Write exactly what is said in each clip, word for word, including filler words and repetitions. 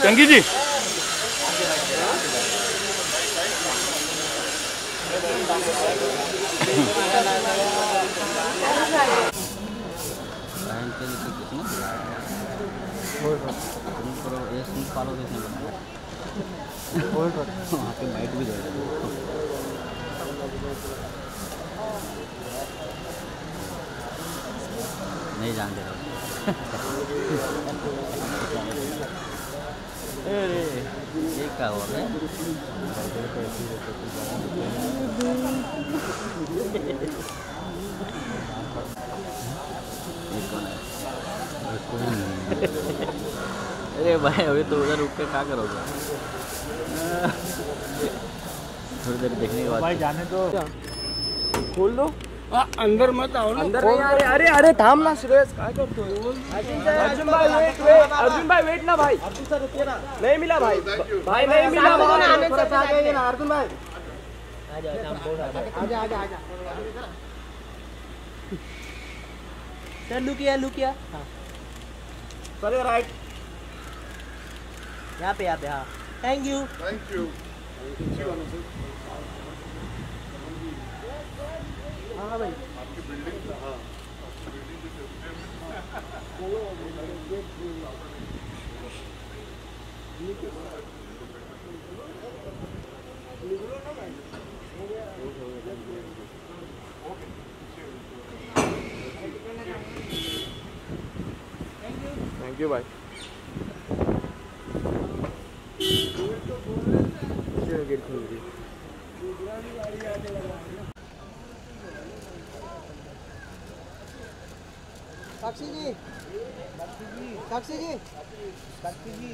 टंकी जी फॉलो देखने वहाँ पे लाइट भी दे नहीं जानते अरे ये क्या हुआ है अरे भाई अभी तो उधर रुक के क्या करोगे थोड़ी देर देखने के बाद भाई जाने दो खोल दो अंदर मत आओ ना अंदर नहीं अरे अरे अरे थाम ना श्रेयस क्या करते हो अर्जुन भाई वेट वेट अर्जुन भाई वेट ना भाई अर्जुन सर रुकिए ना नहीं मिला भाई भाई नहीं मिला भाई थोड़ा सा आगे ना अर्जुन भाई आ जाओ हम बोल रहा है आजा आजा आजा सर लुक किया लुक किया हां चलो राइट यहाँ पे यहाँ पे हाँ थैंक यू थैंक यू हाँ भाई आपकी बिल्डिंग हाँ थैंक यू भाई गेट खोल दी साक्षी जी साक्षी जी साक्षी जी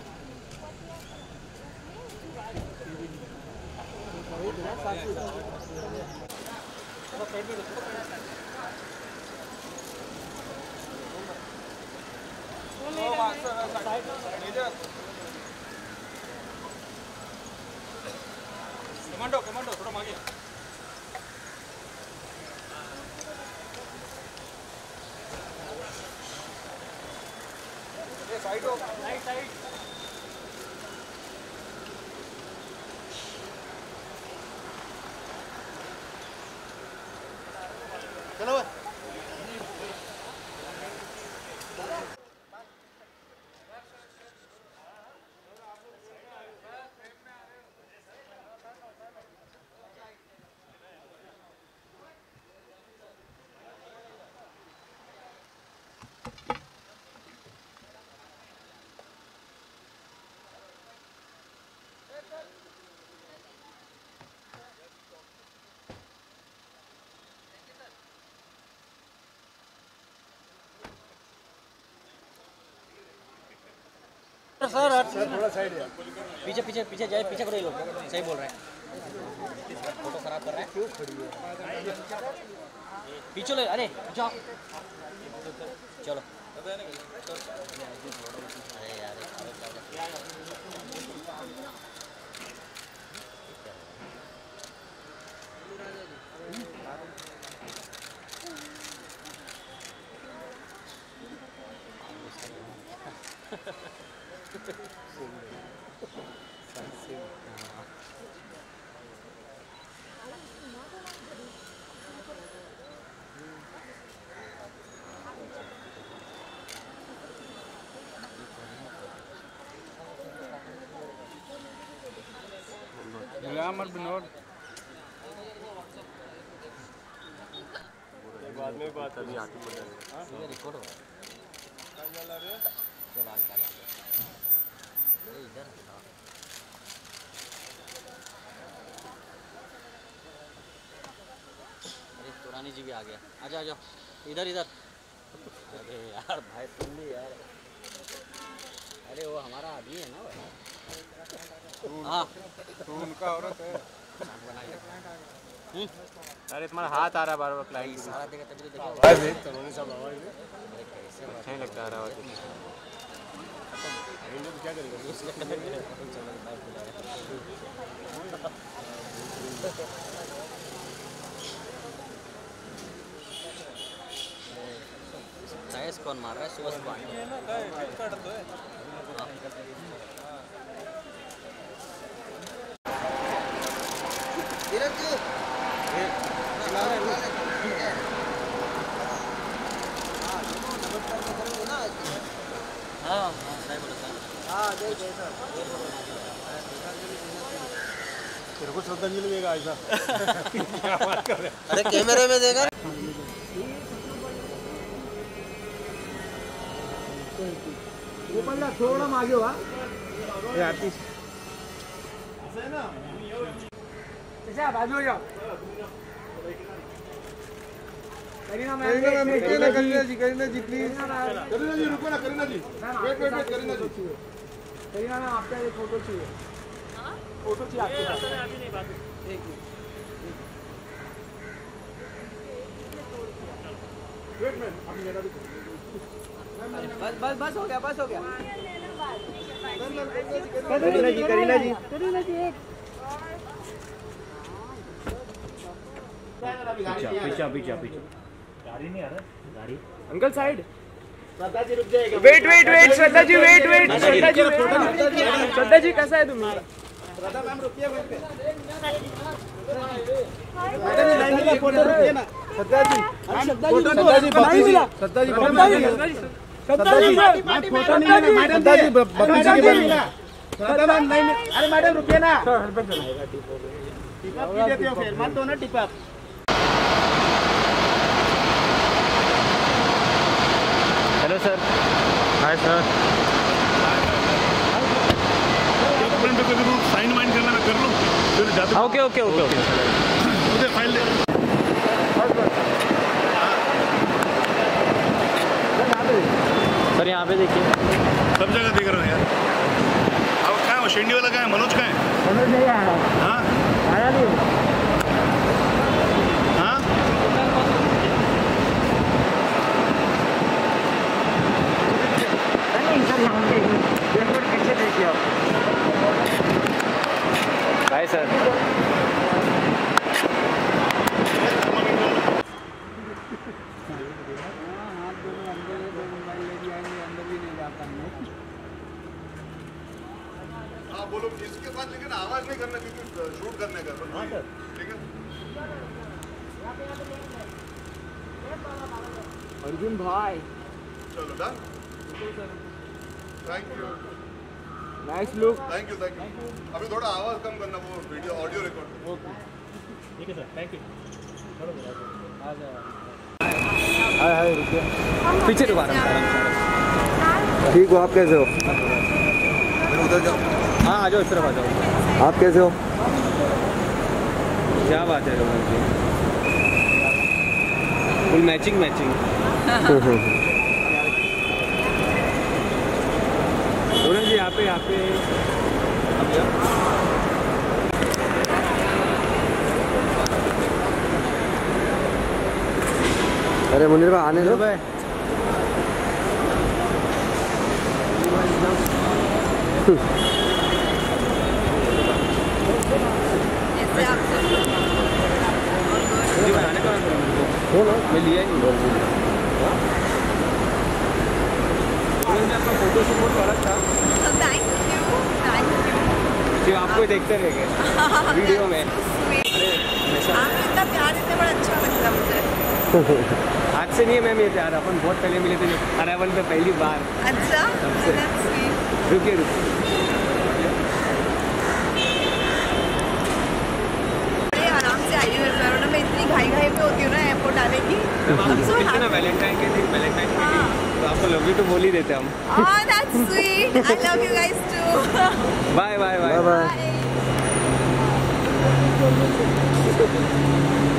कमांडो कमांडो थोड़ा मागे साइड हो राइट साइड चलो सर सर थोड़ा साइड है पीछे पीछे पीछे जाए पीछे करो ये लोग सही बोल रहे हैं फोटो खराब कर रहा है क्यों खड़ी है पीछे ले अरे जाओ चलो अरे यार मत बिनोद बाद में बात अभी आती पड़ जाएगा ये रिकॉर्ड हो चल आगे आगे अरे इधर अरे पुरानी जी भी आ गया आजा आ जाओ इधर इधर अरे यार भाई तुम भी यार अरे वो हमारा आदमी है ना भाई हाँ तू उनका औरत है हम्म अरे तुम्हारा हाथ आ रहा है बार बार क्लाइंट सारा देगा तभी तो देखो आवाज देख तरोनी साहब आवाज देख अच्छा नहीं लगता आ रहा आवाज तो क्या करेगा कौन मार रहा है सुबह सुबह हाँ हाँ सही बोला सर। हाँ दे दे सर। तेरे को श्रद्धांजलि देगा ऐसा। क्या बात कर रहे? अरे कैमरे में देगा। वो पल्ला थोड़ा मागे हुआ। ये आर्टिस्ट। ऐसा है ना? अच्छा बाजू हो जाओ। करीना मैम रुकिए ना, करीना जी, करीना जी प्लीज। करीना जी रुको ना, Kareena ji. Wait wait wait Kareena ji. Kareena ma'am आपका एक फोटो चाहिए। हाँ? फोटो चाहिए आपके पास। अभी नहीं बात। एक मिनट। वेट मैम, अभी मेरा भी। बस बस बस हो गया, बस हो गया। करीना जी, करीना जी। करीना जी एक। पीछे पीछे पीछे गाड़ी नहीं आ रहा गाड़ी अंकल साइड। श्रद्धा जी रुक जाएगा। Wait wait wait Shraddha ji, wait wait Shraddha ji, Shraddha ji कैसा है तुम? श्रद्धा मैम रुकिए वहीं पे। मैडम जी लाइन में फोटो रुकिए ना। श्रद्धा जी फोटो, श्रद्धा जी नहीं मिला। श्रद्धा जी श्रद्धा जी श्रद्धा जी फोटो नहीं मिला। मैडम जी बप्पी जी के मिला। श्रद्धा मैम नहीं। अरे मैडम रुकिए ना। टिप अप देते हो फिर मत दो ना tip up. Hello sir. Hi sir. Document पे कभी साइन वाइन करना मैं कर लूँ फिर जाते। ओके ओके ओके ओके मुझे फाइल दे। सर यहाँ पे देखिए। सब जगह देख रहे हो यार। अब कहाँ है वो शेंडी वाला? कहाँ है मनोज? कहाँ है मनोज? नहीं आया। हाँ आया नहीं। हाँ बाय सर। हाँ बोलो इसके बाद, लेकिन आवाज नहीं करना क्योंकि शूट करने का। हाँ सर ठीक है। अर्जुन भाई चलो done. Thank you. Nice look. Thank you thank you. अभी थोड़ा आवाज कम करना, वो वीडियो ऑडियो रिकॉर्ड। ओके ठीक है sir, thank you. Hi hi रुकिए। पीछे दोबारा। ठीक हो आप? कैसे हो? उधर जाओ। हाँ आ जाओ, इस तरफ आ जाओ। आप कैसे हो? क्या बात है Rohan ji, full matching matching. Rohan ji यहाँ पे यहाँ पे अब जाओ। अरे मुनीर भाई आने दो भाई। बताने का मैं लिया ही नहीं। आपका फोटो शूट बहुत अलग था। Thank you thank you. सिर्फ आपको ही देखते रह गए वीडियो में। अरे आप इतना प्यार देते बड़ा अच्छा लगता मुझे। आज से नहीं है मैम ये प्यार, अपन बहुत पहले मिले थे अराइवल पे पहली बार। अच्छा रुकिए रुकिए। आराम से आई हुई है, मैं इतनी घाई घाई पे होती हूँ ना एयरपोर्ट आने की। ना वैलेंटाइन के दिन वैलेंटाइन के दिन तो आपको लव यू तो बोल ही देते हम। Oh, that's sweet. I love you guys too. Bye bye bye bye bye.